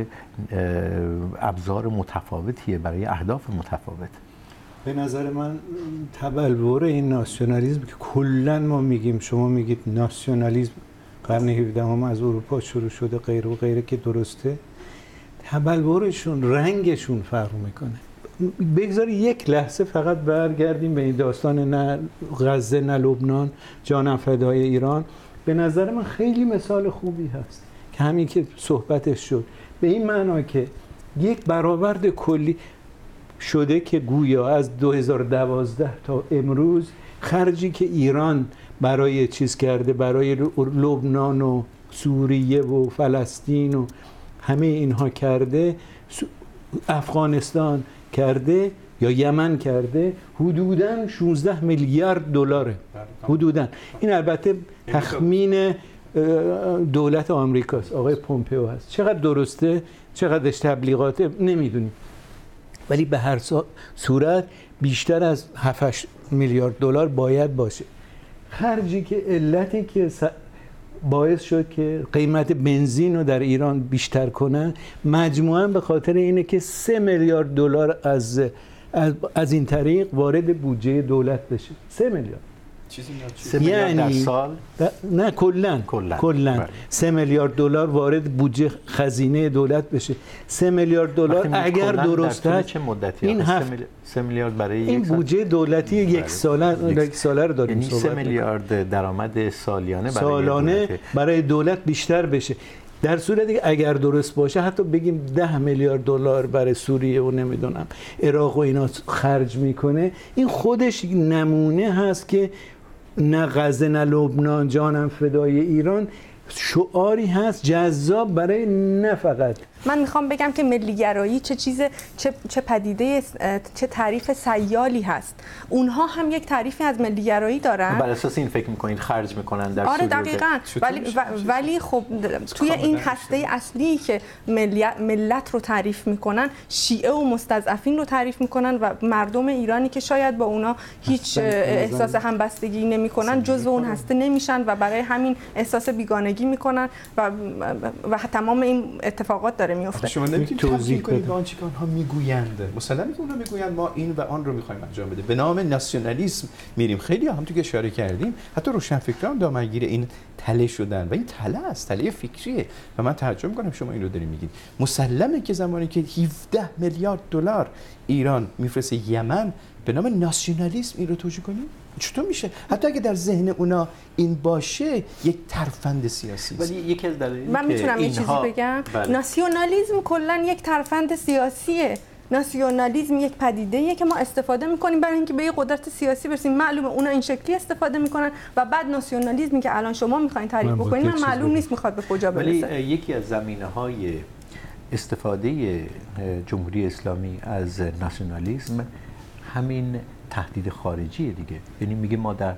ابزار متفاوتیه برای اهداف متفاوت. به نظر من تبلور این ناسیونالیسم که کلا ما میگیم، شما میگید ناسیونالیسم قرن 17 از اروپا شروع شده غیر و غیره که درسته، تبلورشون رنگشون فرق میکنه. بگذار یک لحظه فقط برگردیم به این داستان نه غزه نه لبنان جانم فدای ایران. به نظر من خیلی مثال خوبی هست که همین که صحبتش شد به این معنا که یک برآورد کلی شده که گویا از 2012 تا امروز خرجی که ایران برای چیز کرده، برای لبنان و سوریه و فلسطین و همه اینها کرده، افغانستان کرده یا یمن کرده، حدوداً 16 میلیارد دلاره. حدوداً. این البته تخمین دولت آمریکاست، آقای پومپئو هست. چقدر درسته، چقدرش تبلیغاته نمیدونیم، ولی به هر صورت بیشتر از 7-8 میلیارد دلار باید باشه. خرجی که علتی که باعث شد که قیمت بنزین رو در ایران بیشتر کنن مجموعاً به خاطر اینه که 3 میلیارد دلار از این طریق وارد بودجه دولت بشه. 3 میلیارد. 3 میلیارد در سال؟ نه کلاً 3 میلیارد دلار وارد بودجه خزینه دولت بشه. 3 میلیارد دلار اگر درسته چه مدتی این 3 میلیارد برای این بودجه دولتی یک ساله رو داریم صحبت. 3 میلیارد درآمد سالانه برای دولت بیشتر بشه. در صورتی که اگر درست باشه حتی بگیم 10 میلیارد دلار برای سوریه و نمیدونم عراق و اینا خرج میکنه، این خودش نمونه هست که نه غزه نه لبنان جانم فدای ایران شعاری هست جذاب برای نه فقط. من میخوام بگم که ملیگرایی چه پدیده، چه تعریف سیالی هست. اونها هم یک تعریفی از ملیگرایی دارن. بر اساس این فکر میکنین خرج میکنن در سوریه؟ آره دقیقاً. ولی خب توی این هسته اصلی که ملت رو تعریف میکنن، شیعه و مستضعفین رو تعریف میکنن و مردم ایرانی که شاید با اونا هیچ احساس همبستگی نمیکنن جزو اون هسته نمیشن و برای همین احساس بیگانگی میکنن و تمام این اتفاقات داره میفته. شما نمیتونید توضیح کنید آنچه که آنها میگویند. مثلا که اونها میگویند ما این و آن رو میخوایم انجام بده، به نام ناسیونالیسم میریم. خیلی هم تو که اشاره کردیم حتی روشنفکران دامنگیر این تله شدن و این تله است، تله فکریه و من تعجب میکنم شما این رو دارید میگید. مسلمه که زمانی که 17 میلیارد دلار ایران میفرسته یمن به نام ناسیونالیسم این رو توجیه کنیم؟ چطور میشه؟ حتی اگه در ذهن اونا این باشه یک ترفند سیاسی است. ولی یکی از دلایلی من میتونم یه چیزی بگم؟ ناسیونالیسم کلا یک ترفند سیاسیه. ناسیونالیسم یک پدیده‌ایه که ما استفاده می‌کنیم برای اینکه به یه قدرت سیاسی برسیم. معلومه اونا این شکلی استفاده می‌کنن و بعد ناسیونالیسمی که الان شما می‌خواید تعریف بکنید من معلوم نیست می‌خواد به کجا برسه. ولی یکی از زمینه‌های استفاده جمهوری اسلامی از ناسیونالیسم همین تهدید خارجی دیگه. یعنی میگه ما در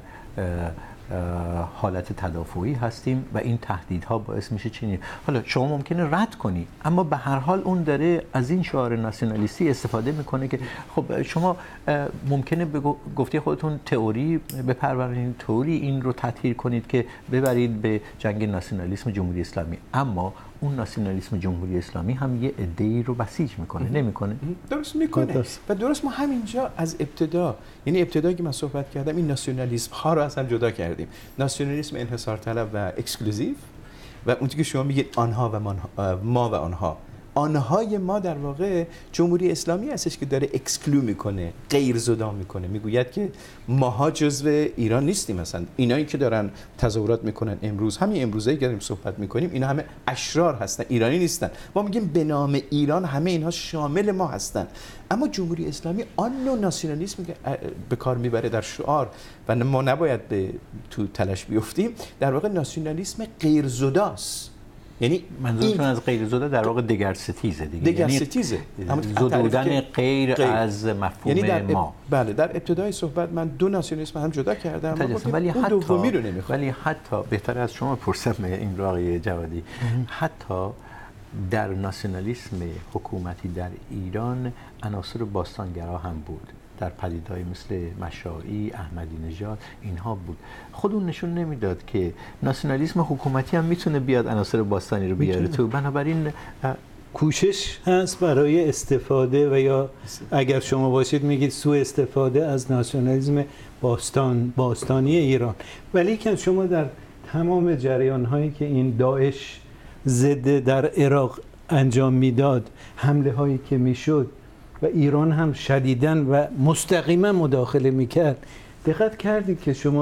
حالت تدافعی هستیم و این تهدیدها باعث میشه چینی. حالا شما ممکنه رد کنی اما به هر حال اون داره از این شعار ناسیونالیستی استفاده میکنه که خب شما ممکنه به گفته خودتون تئوری بپرورید، تئوری این رو تطهیر کنید که ببرید به جنگ ناسیونالیسم جمهوری اسلامی، اما اون ناسیونالیسم جمهوری اسلامی هم یه عده‌ای رو بسیج میکنه. نمیکنه؟ درست میکنه. و درست ما همینجا از ابتدا، یعنی ابتدایی که من صحبت کردم این ناسیونالیسم ها رو از هم جدا کردیم. ناسیونالیسم انحصار طلب و اکسکلوزیو و اون که شما میگید آنها و ما و آنها. آنهای ما در واقع جمهوری اسلامی هستش که داره اکسکلو میکنه، غیر زدا میکنه، میگوید که ماها جزو ایران نیستیم. مثلا اینایی که دارن تظاهرات میکنن امروز، همین امروزایی که داریم صحبت میکنیم، اینا همه اشرار هستن، ایرانی نیستن. ما میگیم به نام ایران همه اینها شامل ما هستن. اما جمهوری اسلامی آن نوع ناسیونالیسم که به کار میبره در شعار و ما نباید به تو تلاش بیفتیم، در واقع ناسیونالیسم غیر زداست. یعنی منظورتون از غیر زوده در واقع دگرستیزه دیگه، دگرستیزه، زدودن غیر از مفهوم یعنی ما. بله، در ابتدای صحبت من دو ناسیونالیسم هم جدا کردم، ولی اون دومی رو نمیخوام. ولی حتی بهتر از شما پرسم این رو آقای جوادی، حتی در ناسیونالیسم حکومتی در ایران عناصر باستانگرا هم بود، در پدیده‌ای مثل مشائی، احمدی نژاد، اینها بود. خود اون نشون نمیداد که ناسیونالیسم حکومتی هم میتونه بیاد عناصر باستانی رو بیاره تو. بنابراین کوشش هست برای استفاده و یا اگر شما باشید میگید سوء استفاده از ناسیونالیسم باستانی ایران. ولی که شما در تمام جریان‌هایی که این داعش ضد در عراق انجام میداد، حمله هایی که میشد و ایران هم شدیداً و مستقیما مداخله میکرد، دقت کردید که شما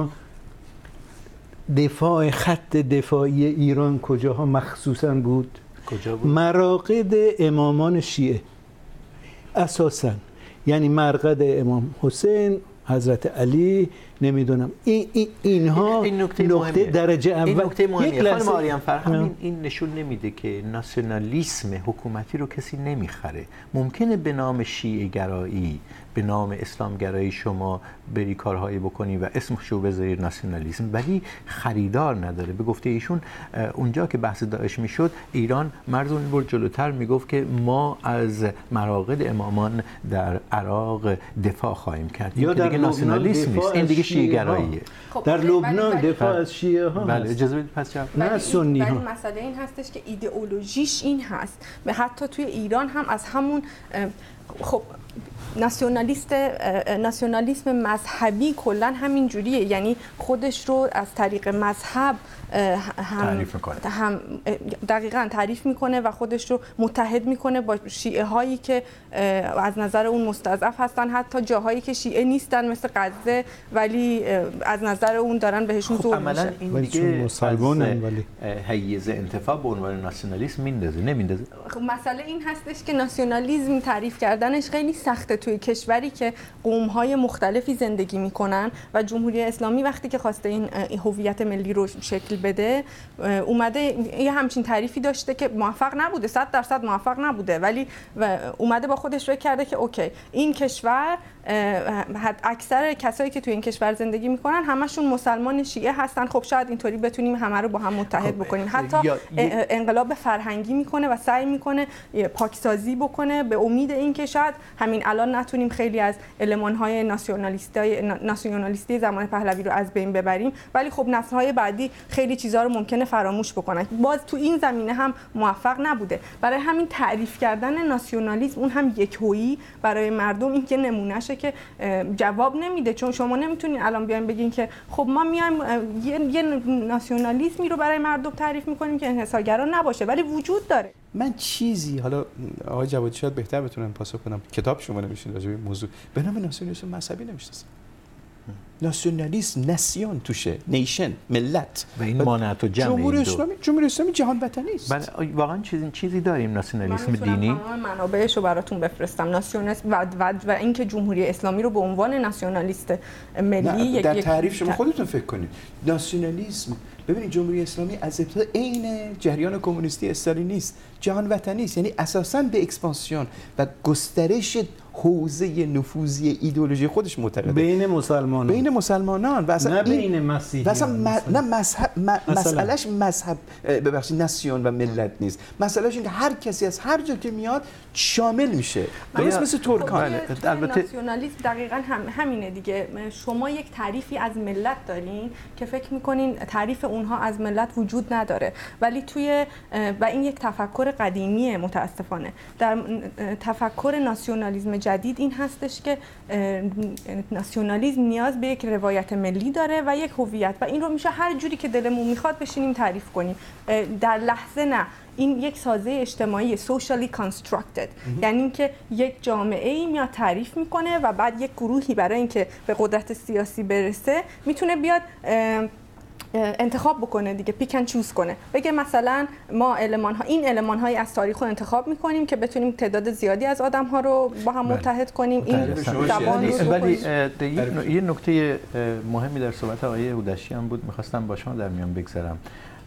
خط دفاعی ایران کجاها مخصوصاً بود؟ کجا بود؟ مراقد امامان شیعه اساساً، یعنی مرقد امام حسین، حضرت علی، نمیدونم اینها این نکته درجه اول. این نکته مهمه. خانم آریان فر، این نشون نمیده که ناسیونالیسم حکومتی رو کسی نمیخره. ممکنه به نام شیعه گرایی، به نام اسلام گرایی شما بری کارهایی بکنی و اسمشو بذاری ناسیونالیسم، ولی خریدار نداره. به گفته ایشون اونجا که بحث داعش میشد، ایران مرزون برد جلوتر، میگفت که ما از مراقد امامان در عراق دفاع خواهیم کرد. یا در ناسیونالیسم نیست، این دیگه شیعه گراییه. در لبنان دفاع از شیعه ها. بله اجازه بدید پس جواب. نه سنی ها. ولی مسئله این هستش که ایدئولوژیش این هست، و حتی توی ایران هم از همون خب ناسیونالیسم مذهبی کلا همین جوریه، یعنی خودش رو از طریق مذهب تعریف میکنه، هم دقیقاً تعریف میکنه و خودش رو متحد میکنه با شیعه هایی که از نظر اون مستضعف هستن، حتی جاهایی که شیعه نیستن مثل غزه ولی از نظر اون دارن بهشون ظلم میشه. عملاً این دیگه مسلمانن ولی حیز انتفاع به عنوان ناسیونالیسم نمیندازه. خب مسئله این هستش که ناسیونالیسم تعریف کردنش خیلی سخته توی کشوری که قوم‌های مختلفی زندگی میکنن و جمهوری اسلامی وقتی که خواسته این هویت ملی رو شکل بده اومده یه همچین تعریفی داشته که موفق نبوده، 100% موفق نبوده، ولی اومده با خودش فکر کرده که اوکی این کشور اکثر کسایی که توی این کشور زندگی میکنن همشون مسلمان شیعه هستن، خب شاید اینطوری بتونیم همه رو با هم متحد بکنیم. حتی انقلاب فرهنگی میکنه و سعی میکنه پاکسازی بکنه به امید اینکه شاید همین الان نتونیم خیلی از المان‌های ناسیونالیستی زمان پهلوی رو از بین ببریم، ولی خب نسل‌های بعدی خیلی چیزا رو ممکنه فراموش بکنن. باز تو این زمینه هم موفق نبوده. برای همین تعریف کردن ناسیونالیسم اون هم یکهویی برای مردم این که نمونهشه که جواب نمیده، چون شما نمیتونین الان بیاین بگین که خب ما میایم یه ناسیونالیسمی رو برای مردم تعریف میکنیم که انحصارگرا نباشه، ولی وجود داره. من چیزی حالا آقای جوادی شاید بهتر بتونن پاسخ بدم، کتاب شما نوشتین راجع به موضوع به نام ناسیونالیسم مذهبی نوشتین. ناسیونالیسم نسیون توشه، نیشن، ملت و این مانعت و جمع جمهوری اسلامی جهان وطنی است. بله واقعا چیزی داریم ناسیونالیسم دینی. من منابعش رو براتون بفرستم. ناسیونالیسم و اینکه جمهوری اسلامی رو به عنوان ناسیونالیست ملی در تعریف شما خودتون فکر کنید. ناسیونالیسم ببینید جمهوری اسلامی از ابتدا عین جریان کمونیستی استالینیست، جهان وطنی است، یعنی اساساً به اکسپانسیون و گسترش حوزه نفوذی ایدئولوژی خودش معتقده بین مسلمانان و اصلا نه بین مسیحیان، و اصلا نه مسئلهش مذهب ببخشید ناسیون و ملت نیست، مسئلهش اینه هر کسی از هر جا که میاد شامل میشه، درست مثل ترکان. البته ناسیونالیسم دقیقاً همینه دیگه. شما یک تعریفی از ملت دارین که فکر میکنین تعریف اونها از ملت وجود نداره، ولی توی و این یک تفکر قدیمیه متاسفانه. در تفکر ناسیونالیسم جدید این هستش که ناسیونالیسم نیاز به یک روایت ملی داره و یک هویت و این رو میشه هر جوری که دلمون میخواد بشینیم تعریف کنیم. در لحظه نه، این یک سازه اجتماعی socially constructed، یعنی اینکه یک جامعه ای میاد تعریف میکنه و بعد یک گروهی برای اینکه به قدرت سیاسی برسه میتونه بیاد انتخاب بکنه دیگه، پیک اند چوز کنه، بگه مثلا ما این المان‌های از تاریخ رو انتخاب می‌کنیم که بتونیم تعداد زیادی از آدم‌ها رو با هم متحد کنیم. این زبان رو ولی یه نکته مهمی در صحبت آقای هودشی هم بود، می‌خواستم با شما در میان بگذارم.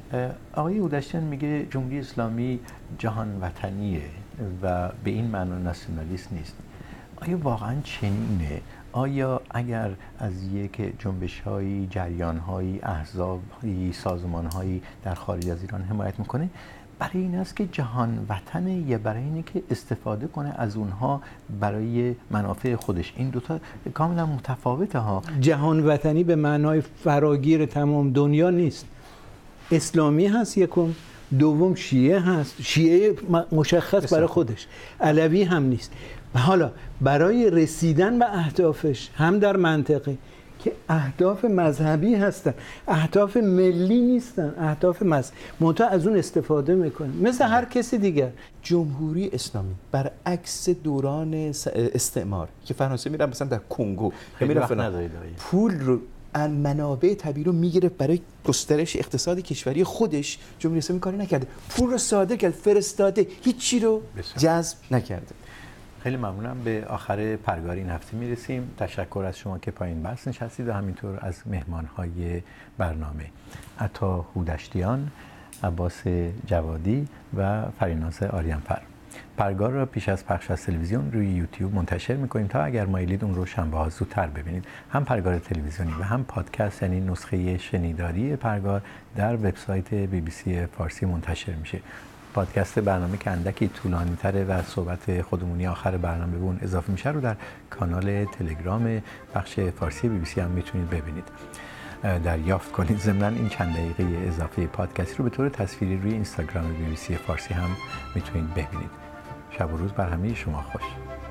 آقای هودشتیان میگه جمهوری اسلامی جهان وطنیه و به این معنا ناسیونالیست نیست. آیا واقعا چنینه؟ آیا اگر از یک جنبش‌هایی، جریان‌هایی، احزاب‌هایی، سازمان‌هایی در خارج از ایران حمایت میکنه برای این است که جهان وطنه یا برای اینه که استفاده کنه از اونها برای منافع خودش؟ این دوتا کاملا متفاوته ها. جهان وطنی به معنای فراگیر تمام دنیا نیست. اسلامی هست یکم، دوم شیعه هست، شیعه مشخص برای خودش، علوی هم نیست. و حالا برای رسیدن به اهدافش هم در منطقه که اهداف مذهبی هستن، اهداف ملی نیستن، اهداف منتها از اون استفاده میکنه مثل هر کسی دیگر. جمهوری اسلامی برعکس دوران استعمار که فرانسه میرن مثلا در کنگو پول رو منابع طبیعی رو میگرفت برای گسترش اقتصاد کشوری خودش، جمهوری اسلامی کاری نکرده، پول رو صادر کرد، فرستاده، هیچی رو جذب نکرده. خیلی ممنونم. به آخر پرگار این هفته میرسیم. تشکر از شما که پایین بحث نشستید و همینطور از مهمانهای برنامه عطا هودشتیان، عباس جوادی و فریناز آریانفر. پرگار را پیش از پخش از تلویزیون روی یوتیوب منتشر میکنیم تا اگر مایلید اون رو شنبه‌ها زودتر ببینید. هم پرگار تلویزیونی و هم پادکست یعنی نسخه شنیداری پرگار در وبسایت BBC فارسی منتشر میشه. پادکست برنامه که اندکی طولانی تره و صحبت خودمونی آخر برنامه به اون اضافه میشه رو در کانال تلگرام بخش فارسی BBC هم میتونید ببینید، دریافت کنید. ضمناً این چند دقیقه اضافه پادکستی رو به طور تصویری روی اینستاگرام BBC فارسی هم میتونید ببینید. شب و روز بر همه شما خوش.